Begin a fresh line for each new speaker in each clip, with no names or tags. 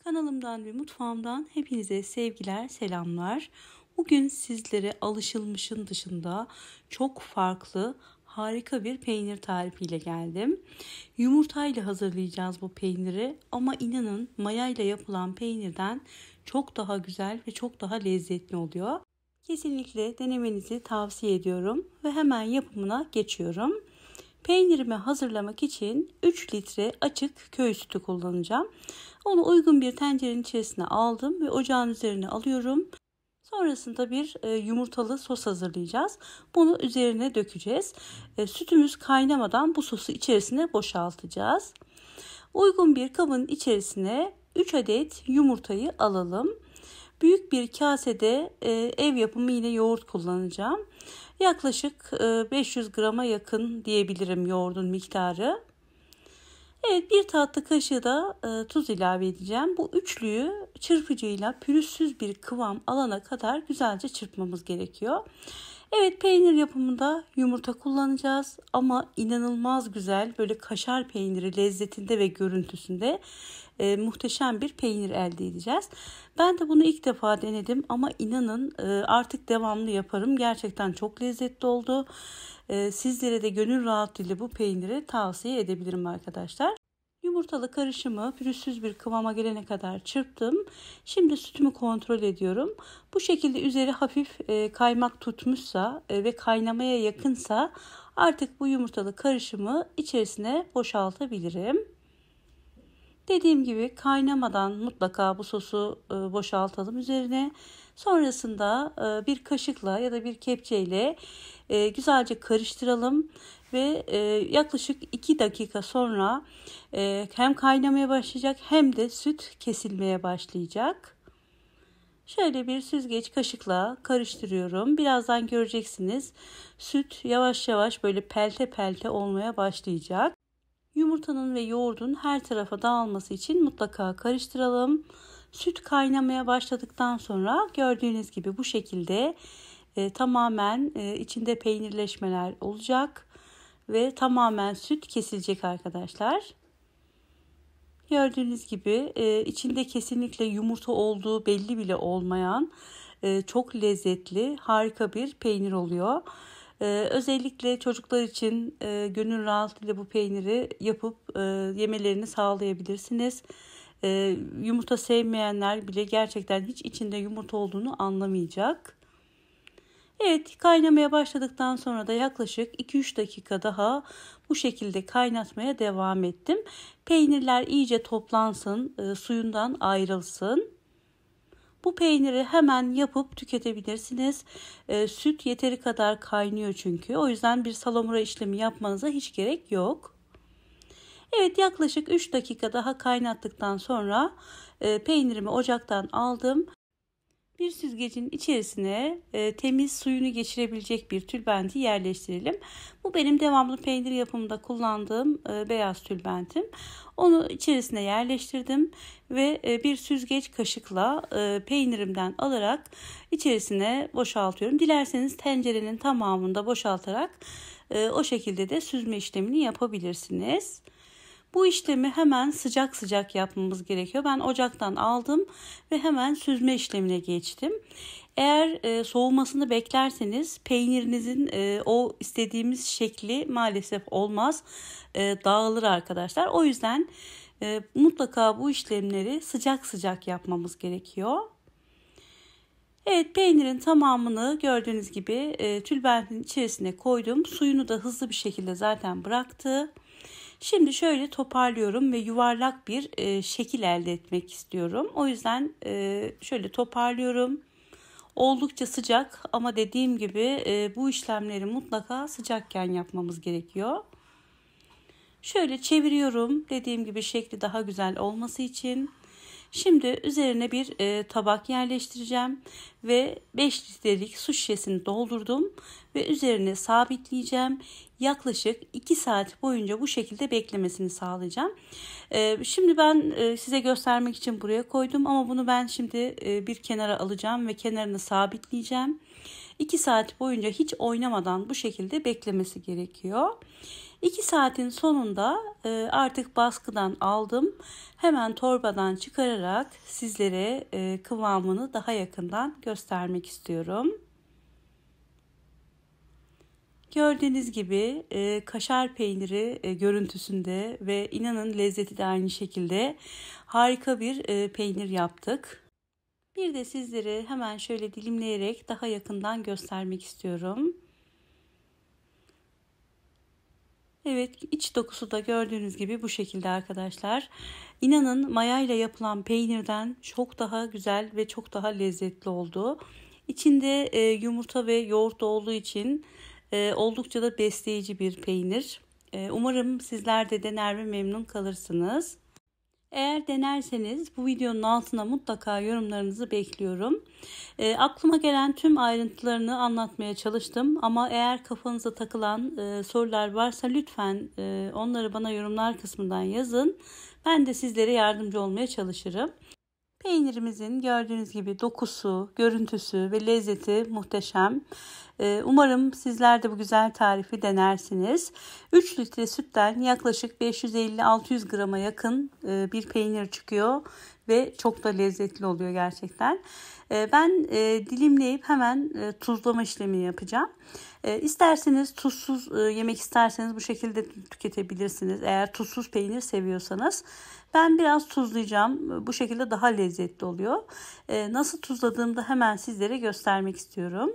Kanalımdan ve mutfağımdan hepinize sevgiler, selamlar. Bugün sizlere alışılmışın dışında çok farklı, harika bir peynir tarifiyle geldim. Yumurtayla hazırlayacağız bu peyniri ama inanın mayayla yapılan peynirden çok daha güzel ve çok daha lezzetli oluyor. Kesinlikle denemenizi tavsiye ediyorum ve hemen yapımına geçiyorum. Peynirimi hazırlamak için 3 litre açık köy sütü kullanacağım. Onu uygun bir tencerenin içerisine aldım ve ocağın üzerine alıyorum. Sonrasında bir yumurtalı sos hazırlayacağız. Bunu üzerine dökeceğiz. Sütümüz kaynamadan bu sosu içerisine boşaltacağız. Uygun bir kabın içerisine 3 adet yumurtayı alalım. Büyük bir kasede ev yapımı yine yoğurt kullanacağım. Yaklaşık 500 grama yakın diyebilirim yoğurdun miktarı. Evet, bir tatlı kaşığı da tuz ilave edeceğim. Bu üçlüyü çırpıcıyla pürüzsüz bir kıvam alana kadar güzelce çırpmamız gerekiyor. Evet, peynir yapımında yumurta kullanacağız ama inanılmaz güzel böyle kaşar peyniri lezzetinde ve görüntüsünde muhteşem bir peynir elde edeceğiz. Ben de bunu ilk defa denedim ama inanın artık devamlı yaparım. Gerçekten çok lezzetli oldu. Sizlere de gönül rahatlığıyla bu peyniri tavsiye edebilirim arkadaşlar. Yumurtalı karışımı pürüzsüz bir kıvama gelene kadar çırptım. Şimdi sütümü kontrol ediyorum. Bu şekilde üzeri hafif kaymak tutmuşsa ve kaynamaya yakınsa artık bu yumurtalı karışımı içerisine boşaltabilirim. Dediğim gibi kaynamadan mutlaka bu sosu boşaltalım üzerine. Sonrasında bir kaşıkla ya da bir kepçeyle güzelce karıştıralım ve yaklaşık 2 dakika sonra hem kaynamaya başlayacak hem de süt kesilmeye başlayacak. Şöyle bir süzgeç kaşıkla karıştırıyorum. Birazdan göreceksiniz. Süt yavaş yavaş böyle pelte pelte olmaya başlayacak. Yumurtanın ve yoğurdun her tarafa dağılması için mutlaka karıştıralım. Süt kaynamaya başladıktan sonra gördüğünüz gibi bu şekilde tamamen içinde peynirleşmeler olacak ve tamamen süt kesilecek arkadaşlar. Gördüğünüz gibi içinde kesinlikle yumurta olduğu belli bile olmayan çok lezzetli, harika bir peynir oluyor. Özellikle çocuklar için gönül rahatlığıyla bu peyniri yapıp yemelerini sağlayabilirsiniz. Yumurta sevmeyenler bile gerçekten hiç içinde yumurta olduğunu anlamayacak. Evet, kaynamaya başladıktan sonra da yaklaşık 2-3 dakika daha bu şekilde kaynatmaya devam ettim. Peynirler iyice toplansın, suyundan ayrılsın. Bu peyniri hemen yapıp tüketebilirsiniz. Süt yeteri kadar kaynıyor çünkü. O yüzden bir salamura işlemi yapmanıza hiç gerek yok. Evet, yaklaşık 3 dakika daha kaynattıktan sonra peynirimi ocaktan aldım. Bir süzgecin içerisine temiz suyunu geçirebilecek bir tülbenti yerleştirelim. Bu benim devamlı peynir yapımında kullandığım beyaz tülbentim. Onu içerisine yerleştirdim ve bir süzgeç kaşıkla peynirimden alarak içerisine boşaltıyorum. Dilerseniz tencerenin tamamında boşaltarak o şekilde de süzme işlemini yapabilirsiniz. Bu işlemi hemen sıcak sıcak yapmamız gerekiyor. Ben ocaktan aldım ve hemen süzme işlemine geçtim. Eğer soğumasını beklerseniz peynirinizin o istediğimiz şekli maalesef olmaz. Dağılır arkadaşlar. O yüzden mutlaka bu işlemleri sıcak sıcak yapmamız gerekiyor. Evet, peynirin tamamını gördüğünüz gibi tülbentin içerisine koydum. Suyunu da hızlı bir şekilde zaten bıraktı. Şimdi şöyle toparlıyorum ve yuvarlak bir şekil elde etmek istiyorum. O yüzden şöyle toparlıyorum. Oldukça sıcak ama dediğim gibi bu işlemleri mutlaka sıcakken yapmamız gerekiyor. Şöyle çeviriyorum. Dediğim gibi şekli daha güzel olması için. Şimdi üzerine bir tabak yerleştireceğim ve 5 litrelik su şişesini doldurdum ve üzerine sabitleyeceğim. Yaklaşık 2 saat boyunca bu şekilde beklemesini sağlayacağım. Şimdi ben size göstermek için buraya koydum ama bunu ben şimdi bir kenara alacağım ve kenarını sabitleyeceğim. 2 saat boyunca hiç oynamadan bu şekilde beklemesi gerekiyor. 2 saatin sonunda artık baskıdan aldım. Hemen torbadan çıkararak sizlere kıvamını daha yakından göstermek istiyorum. Gördüğünüz gibi kaşar peyniri görüntüsünde ve inanın lezzeti de aynı şekilde harika bir peynir yaptık. Bir de sizlere hemen şöyle dilimleyerek daha yakından göstermek istiyorum. Evet, iç dokusu da gördüğünüz gibi bu şekilde arkadaşlar. İnanın mayayla yapılan peynirden çok daha güzel ve çok daha lezzetli oldu. İçinde yumurta ve yoğurt olduğu için oldukça da besleyici bir peynir. Umarım sizler de dener ve memnun kalırsınız. Eğer denerseniz bu videonun altına mutlaka yorumlarınızı bekliyorum. Aklıma gelen tüm ayrıntılarını anlatmaya çalıştım. Ama eğer kafanıza takılan sorular varsa lütfen onları bana yorumlar kısmından yazın. Ben de sizlere yardımcı olmaya çalışırım. Peynirimizin gördüğünüz gibi dokusu, görüntüsü ve lezzeti muhteşem. Umarım sizler de bu güzel tarifi denersiniz. 3 litre sütten yaklaşık 550-600 grama yakın bir peynir çıkıyor ve çok da lezzetli oluyor gerçekten. Ben dilimleyip hemen tuzlama işlemini yapacağım. İsterseniz tuzsuz yemek isterseniz bu şekilde tüketebilirsiniz. Eğer tuzsuz peynir seviyorsanız. Ben biraz tuzlayacağım. Bu şekilde daha lezzetli oluyor. Nasıl tuzladığımı hemen sizlere göstermek istiyorum.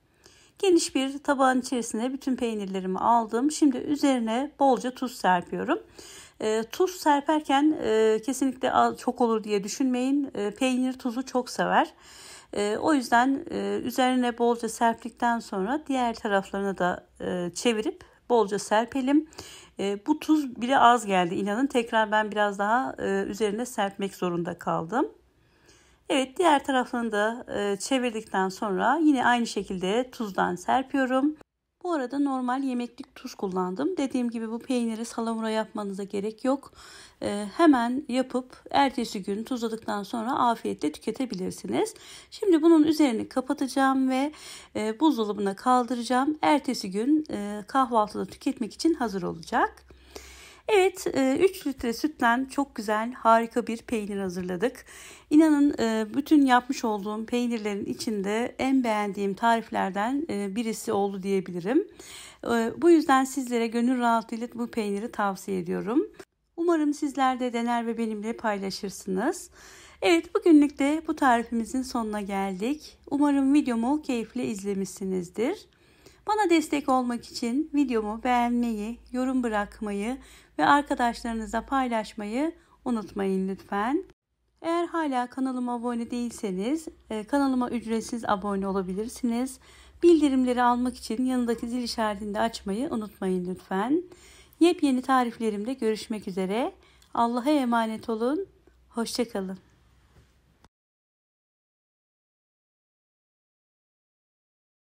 Geniş bir tabağın içerisine bütün peynirlerimi aldım. Şimdi üzerine bolca tuz serpiyorum. Tuz serperken kesinlikle çok olur diye düşünmeyin. Peynir tuzu çok sever. O yüzden üzerine bolca serptikten sonra diğer taraflarını da çevirip bolca serpelim. Bu tuz bile az geldi, inanın. Tekrar ben biraz daha üzerine serpmek zorunda kaldım. Evet, diğer tarafını da çevirdikten sonra yine aynı şekilde tuzdan serpiyorum. Bu arada normal yemeklik tuz kullandım. Dediğim gibi bu peyniri salamura yapmanıza gerek yok. Hemen yapıp ertesi gün tuzladıktan sonra afiyetle tüketebilirsiniz. Şimdi bunun üzerini kapatacağım ve buzdolabına kaldıracağım. Ertesi gün kahvaltıda tüketmek için hazır olacak. Evet, 3 litre sütten çok güzel, harika bir peynir hazırladık. İnanın bütün yapmış olduğum peynirlerin içinde en beğendiğim tariflerden birisi oldu diyebilirim. Bu yüzden sizlere gönül rahatlığıyla bu peyniri tavsiye ediyorum. Umarım sizler de dener ve benimle paylaşırsınız. Evet, bugünlük de bu tarifimizin sonuna geldik. Umarım videomu keyifle izlemişsinizdir. Bana destek olmak için videomu beğenmeyi, yorum bırakmayı ve arkadaşlarınızla paylaşmayı unutmayın lütfen. Eğer hala kanalıma abone değilseniz kanalıma ücretsiz abone olabilirsiniz. Bildirimleri almak için yanındaki zil işaretini de açmayı unutmayın lütfen. Yepyeni tariflerimde görüşmek üzere. Allah'a emanet olun. Hoşça kalın.